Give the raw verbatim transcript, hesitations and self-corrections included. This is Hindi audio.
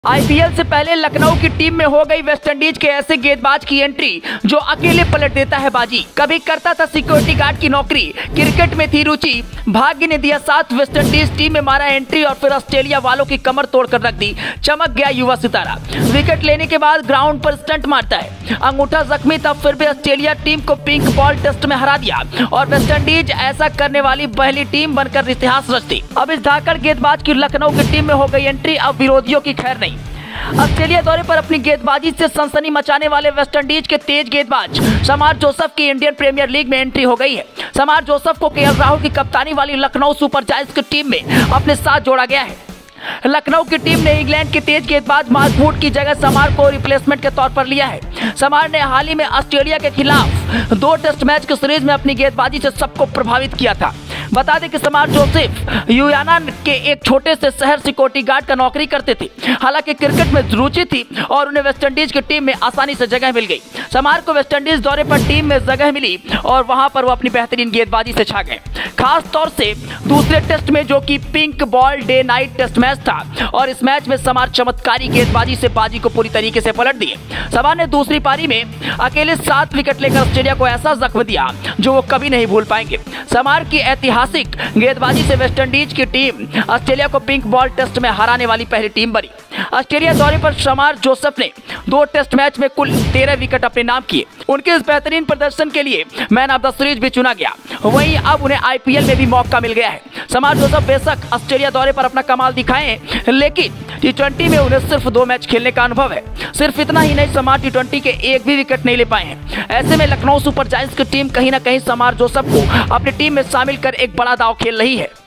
आईपीएल से पहले लखनऊ की टीम में हो गई वेस्टइंडीज के ऐसे गेंदबाज की एंट्री जो अकेले पलट देता है बाजी। कभी करता था सिक्योरिटी गार्ड की नौकरी, क्रिकेट में थी रुचि, भाग्य ने दिया साथ, वेस्टइंडीज टीम में मारा एंट्री और फिर ऑस्ट्रेलिया वालों की कमर तोड़कर रख दी। चमक गया युवा सितारा, विकेट लेने के बाद ग्राउंड पर स्टंट मारता है, अंगूठा जख्मी था फिर भी ऑस्ट्रेलिया टीम को पिंक बॉल टेस्ट में हरा दिया और वेस्टइंडीज ऐसा करने वाली पहली टीम बनकर इतिहास रचती। अब इस धाकड़ गेंदबाज की लखनऊ की टीम में हो गई एंट्री, अब विरोधियों की खैर नहीं। ऑस्ट्रेलिया दौरे पर अपनी गेंदबाजी से सनसनी मचाने वाले वेस्टइंडीज के तेज गेंदबाज समार जोसेफ की इंडियन प्रीमियर लीग में एंट्री हो गई है। समार जोसेफ को केएल राहुल की कप्तानी वाली लखनऊ सुपर जायंट्स की टीम में अपने साथ जोड़ा गया है। लखनऊ की टीम ने इंग्लैंड के तेज गेंदबाज मार्क वुड की जगह समार को रिप्लेसमेंट के तौर पर लिया है। समार ने हाल ही में ऑस्ट्रेलिया के खिलाफ दो टेस्ट मैच की सीरीज में अपनी गेंदबाजी से सबको प्रभावित किया था। बता दें कि समार जोसेफ यूयाना के एक छोटे से शहर सिक्योरिटी गार्ड का नौकरी करते थे। हालांकि क्रिकेट में रुचि थी और उन्हें वेस्टइंडीज की टीम में आसानी से जगह मिल गई। समार को वेस्टइंडीज दौरे पर टीम में जगह मिली और वहां पर वो अपनी बेहतरीन गेंदबाजी से छा गए। खास तौर से दूसरे टेस्ट में जो कि pink ball day night test match था और इस मैच में समार चमत्कारी गेंदबाजी से बाजी को पूरी तरीके से पलट दिए। समार ने दूसरी पारी में अकेले सात विकेट लेकर ऑस्ट्रेलिया को ऐसा जख्म दिया जो वो कभी नहीं भूल पाएंगे। समार की ऐतिहासिक गेंदबाजी से वेस्टइंडीज की टीम ऑस्ट्रेलिया को पिंक बॉल टेस्ट में हराने वाली पहली टीम बनी। ऑस्ट्रेलिया दौरे पर समार जोसेफ ने दो टेस्ट मैच में कुल तेरह विकेट अपने नाम किए। उनके इस बेहतरीन प्रदर्शन के लिए मैन ऑफ द सीरीज भी चुना गया। वहीं अब उन्हें आईपीएल में भी मौका मिल गया है। समार जोसेफ बेशक ऑस्ट्रेलिया दौरे पर अपना कमाल दिखाए, लेकिन टी ट्वेंटी में उन्हें सिर्फ दो मैच खेलने का अनुभव है। सिर्फ इतना ही नहीं, समार टी ट्वेंटी के एक भी विकेट नहीं ले पाए हैं। ऐसे में लखनऊ सुपर जायंट्स की टीम कहीं ना कहीं समार जोसेफ को अपनी टीम में शामिल कर एक बड़ा दांव खेल रही है।